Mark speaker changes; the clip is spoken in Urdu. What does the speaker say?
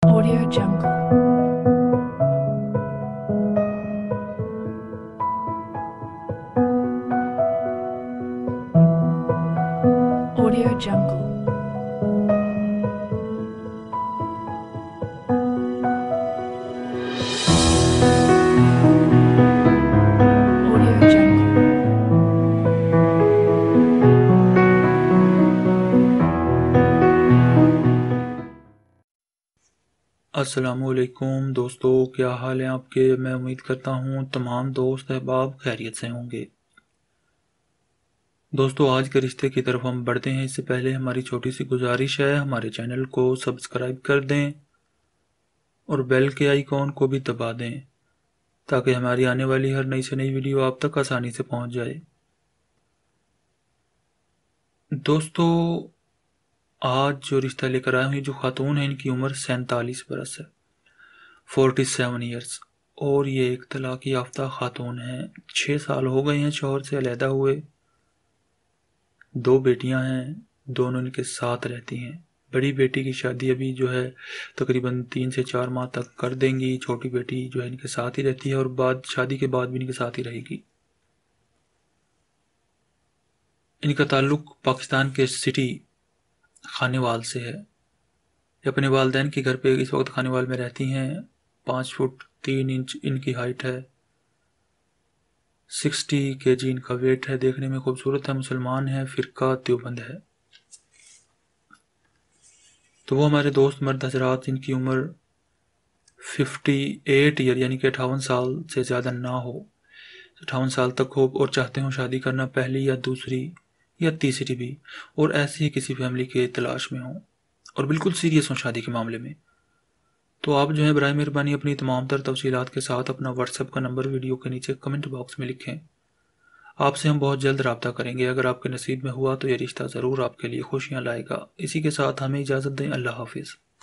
Speaker 1: Audio Jungle. Audio Jungle. Audio Jungle.
Speaker 2: السلام علیکم دوستو، کیا حال ہیں آپ کے؟ میں امید کرتا ہوں تمام دوست احباب خیریت سے ہوں گے۔ دوستو، آج کے رشتے کی طرف ہم بڑھتے ہیں۔ اس سے پہلے ہماری چھوٹی سی گزارش ہے، ہمارے چینل کو سبسکرائب کر دیں اور بیل کے آئیکن کو بھی دبا دیں تاکہ ہماری آنے والی ہر نئی سے نئی ویڈیو آپ تک آسانی سے پہنچ جائے۔ دوستو، آج جو رشتہ لے کر آئے ہیں، جو خاتون ہیں، ان کی عمر 47 برس ہے، 47 ایئرس، اور یہ ایک طلاق یافتہ خاتون ہیں۔ 6 سال ہو گئے ہیں شوہر سے علیحدہ ہوئے، 2 بیٹیاں ہیں، دونوں ان کے ساتھ رہتی ہیں۔ بڑی بیٹی کی شادی ابھی جو ہے تقریباً 3 سے 4 ماہ تک کر دیں گی، چھوٹی بیٹی جو ہے ان کے ساتھ ہی رہتی ہے اور شادی کے بعد بھی ان کے ساتھ ہی رہے گی۔ ان کا تعلق پاکستان کے سٹی خانیوال سے ہے۔ یہ اپنے والدین کے گھر پہ اس وقت خانیوال میں رہتی ہیں۔ 5 فٹ 3 انچ ان کی ہائٹ ہے، 60 kg ان کا ویٹ ہے، دیکھنے میں خوبصورت ہے، مسلمان ہے، فرقہ دیوبند ہے۔ تو وہ ہمارے دوست مرد حضرات جن کی عمر 58 ایئر یعنی کہ 58 سال سے زیادہ نہ ہو، 58 سال تک ہو اور چاہتے ہوں شادی کرنا، پہلی یا دوسری یا تیسری بھی، اور ایسی ہی کسی فیملی کے تلاش میں ہوں اور بالکل سیریس ہوں شادی کے معاملے میں، تو آپ جو ہے برائے مہربانی اپنی تمام تر تفصیلات کے ساتھ اپنا واٹس ایپ کا نمبر ویڈیو کے نیچے کمنٹ باکس میں لکھیں۔ آپ سے ہم بہت جلد رابطہ کریں گے۔ اگر آپ کے نصیب میں ہوا تو یہ رشتہ ضرور آپ کے لیے خوشیاں لائے گا۔ اسی کے ساتھ ہمیں اجازت دیں۔ اللہ حافظ۔